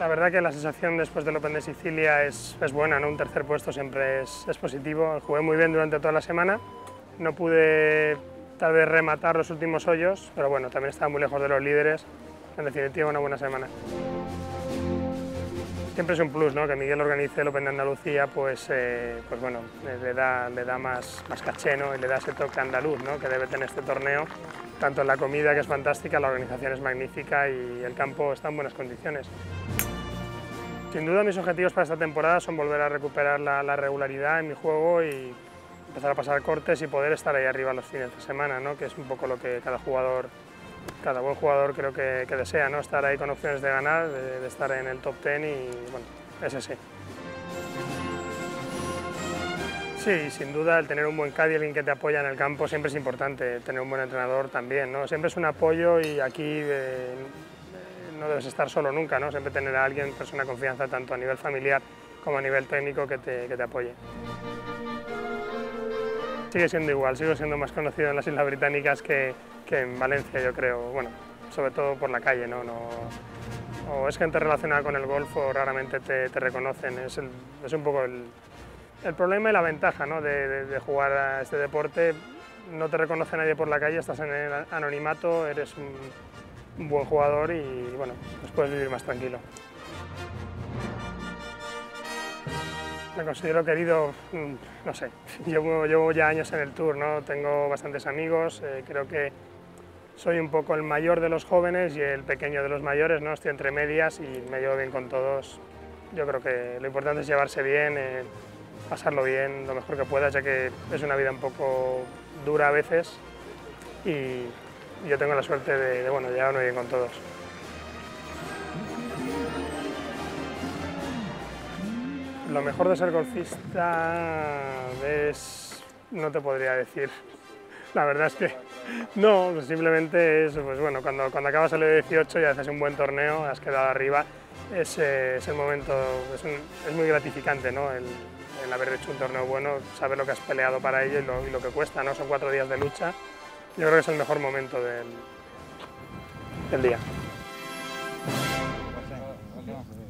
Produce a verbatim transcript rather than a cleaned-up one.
La verdad que la sensación después del Open de Sicilia es, es buena, ¿no? Un tercer puesto siempre es, es positivo. Jugué muy bien durante toda la semana, no pude tal vez rematar los últimos hoyos, pero bueno, también estaba muy lejos de los líderes. En definitiva, una buena semana. Siempre es un plus, ¿no? Que Miguel organice el Open de Andalucía, pues, eh, pues bueno, le da, le da más, más caché, ¿no? Y le da ese toque andaluz, ¿no? Que debe tener este torneo. Tanto en la comida, que es fantástica, la organización es magnífica y el campo está en buenas condiciones. Sin duda mis objetivos para esta temporada son volver a recuperar la, la regularidad en mi juego y empezar a pasar cortes y poder estar ahí arriba los fines de semana, ¿no? Que es un poco lo que cada jugador, cada buen jugador creo que, que desea, ¿no? Estar ahí con opciones de ganar, de, de estar en el top ten y bueno, ese sí. Sí, sin duda el tener un buen caddy, alguien que te apoya en el campo siempre es importante, tener un buen entrenador también, ¿no? Siempre es un apoyo y aquí eh, no debes estar solo nunca, ¿no? Siempre tener a alguien, persona de confianza, tanto a nivel familiar como a nivel técnico que te, que te apoye. Sigue siendo igual, sigo siendo más conocido en las Islas Británicas que, que en Valencia, yo creo, bueno, sobre todo por la calle, ¿no? No, o es gente relacionada con el golf o raramente te, te reconocen, es, el, es un poco el, el problema y la ventaja, ¿no? de, de, de jugar a este deporte. No te reconoce nadie por la calle, estás en el anonimato, eres un, un buen jugador y bueno, pues puedes vivir más tranquilo. Me considero querido, no sé, llevo, llevo ya años en el Tour, ¿no? Tengo bastantes amigos, eh, creo que soy un poco el mayor de los jóvenes y el pequeño de los mayores, ¿no? Estoy entre medias y me llevo bien con todos. Yo creo que lo importante es llevarse bien, eh, pasarlo bien, lo mejor que puedas, ya que es una vida un poco dura a veces y yo tengo la suerte de, de bueno, llevarme bien con todos. Lo mejor de ser golfista es... no te podría decir. La verdad es que no, simplemente es, pues bueno, cuando, cuando acabas el dieciocho y haces un buen torneo, has quedado arriba, es, es el momento, es, un, es muy gratificante, ¿no? El, el haber hecho un torneo bueno, saber lo que has peleado para ello y lo, y lo que cuesta, ¿no? Son cuatro días de lucha, yo creo que es el mejor momento del, del día.